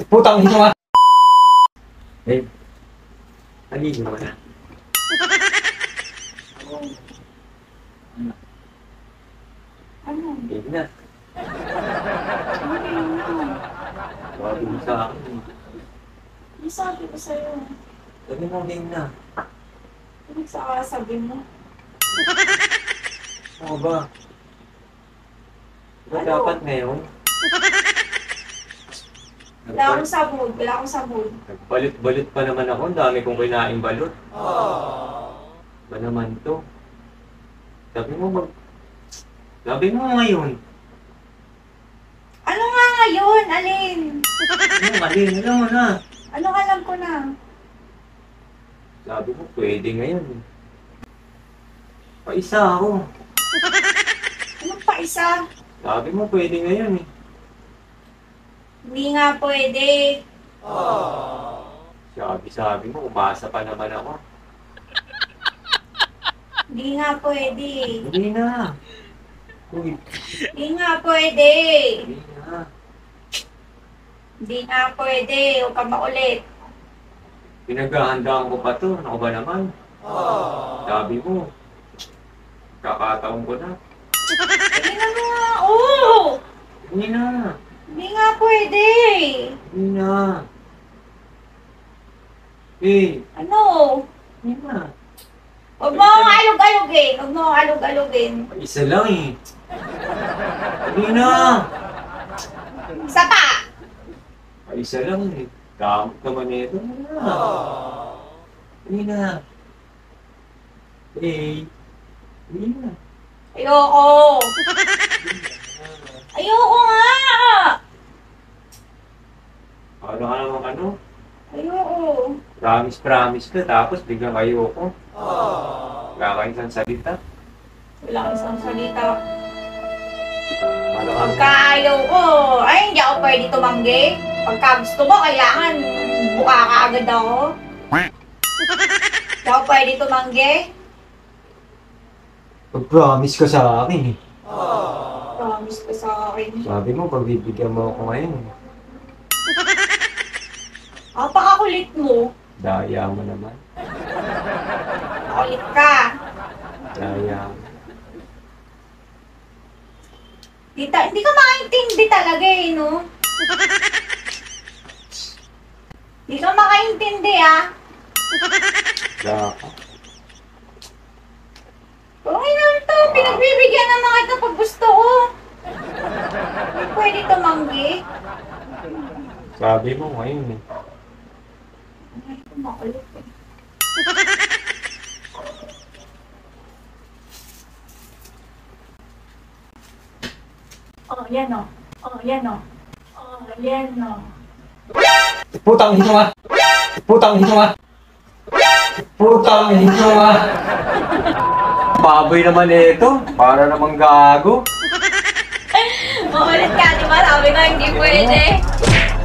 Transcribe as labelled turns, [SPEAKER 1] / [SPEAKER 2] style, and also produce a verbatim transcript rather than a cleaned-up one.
[SPEAKER 1] Putang ina. Eh, naligo naman na. Ano?
[SPEAKER 2] Ano?
[SPEAKER 1] Game na.
[SPEAKER 2] Ano yun na?
[SPEAKER 1] Sabi mo sa akin.
[SPEAKER 2] Ano sabi ko sa'yo?
[SPEAKER 1] Sabi mo game na.
[SPEAKER 2] Ano sa sabi mo?
[SPEAKER 1] Ano ba? Diba
[SPEAKER 2] Ano?
[SPEAKER 1] dapat ngayon?
[SPEAKER 2] Wala akong sa mood. Wala akong sa mood.
[SPEAKER 1] Nagbalit-balit pa naman ako. Ang dami kong kinaing balot. Ba naman to? Sabi mo mag... Sabi mo ngayon.
[SPEAKER 2] Ano nga ngayon, Alin?
[SPEAKER 1] Ano, alin, alam mo na.
[SPEAKER 2] Ano alam ko na?
[SPEAKER 1] Sabi mo, pwede ngayon. Paisa ako.
[SPEAKER 2] Anong pa isa?
[SPEAKER 1] Sabi mo, pwede ngayon eh.
[SPEAKER 2] Hindi nga pwede.
[SPEAKER 1] Sabi-sabi mo, umasa pa naman ako.
[SPEAKER 2] Hindi nga pwede.
[SPEAKER 1] Hindi na. Uy,
[SPEAKER 2] Hindi nga pwede.
[SPEAKER 1] hindi na.
[SPEAKER 2] Hindi nga pwede. Huwag ka maulit.
[SPEAKER 1] Pinaghahandaan ko pa to. Ako ba naman? Sabi mo, kakataon ko na.
[SPEAKER 2] Hindi na nga. Oo!
[SPEAKER 1] Hindi na.
[SPEAKER 2] Hindi nga pwede.
[SPEAKER 1] Hindi na. Eh,
[SPEAKER 2] Ano?
[SPEAKER 1] hindi na.
[SPEAKER 2] Huwag mo akong alog-alogin. Huwag mo akong alog-alogin.
[SPEAKER 1] Isa lang eh. Hindi na.
[SPEAKER 2] Isa pa!
[SPEAKER 1] Isa lang eh. Damot naman ito. Hindi na. Hindi na. Eh, hindi na.
[SPEAKER 2] Ayoko. Ayoko nga!
[SPEAKER 1] Ano ka naman ano?
[SPEAKER 2] Ayoko.
[SPEAKER 1] Promise, promise ka, tapos biglang ayoko. Wala ka isang salita.
[SPEAKER 2] Wala kang isang salita.
[SPEAKER 1] Ano ka
[SPEAKER 2] Pagka ayaw ko, ay hindi ako pwede tumanggi. Pagka gusto mo, kailangan buka ka agad ako. Hindi ako pwede tumanggi.
[SPEAKER 1] Pag-promise ka sa akin eh.
[SPEAKER 2] Promise ko sa akin.
[SPEAKER 1] Sabi mo, pagbibigyan mo ako ngayon.
[SPEAKER 2] Napakakulit mo.
[SPEAKER 1] Daya mo naman.
[SPEAKER 2] Kulit ka.
[SPEAKER 1] Daya mo.
[SPEAKER 2] Di, ta- di ka makaintindi talaga eh, no? Di ka makaintindi ah.
[SPEAKER 1] Daka.
[SPEAKER 2] Okay naman to, pinagbibigyan naman kita pag gusto ko. Hindi pwede tumanggi.
[SPEAKER 1] Sabi mo ngayon eh.
[SPEAKER 2] Ay, makulit eh. Oh, yan o. Oh, yan o. Oh, yan o.
[SPEAKER 1] Putang ina ka! Putang ina ka! Putang ina ka! Baboy naman ito. Para namang gago.
[SPEAKER 2] Maulit ka, di ba? Sabi ko hindi pwede.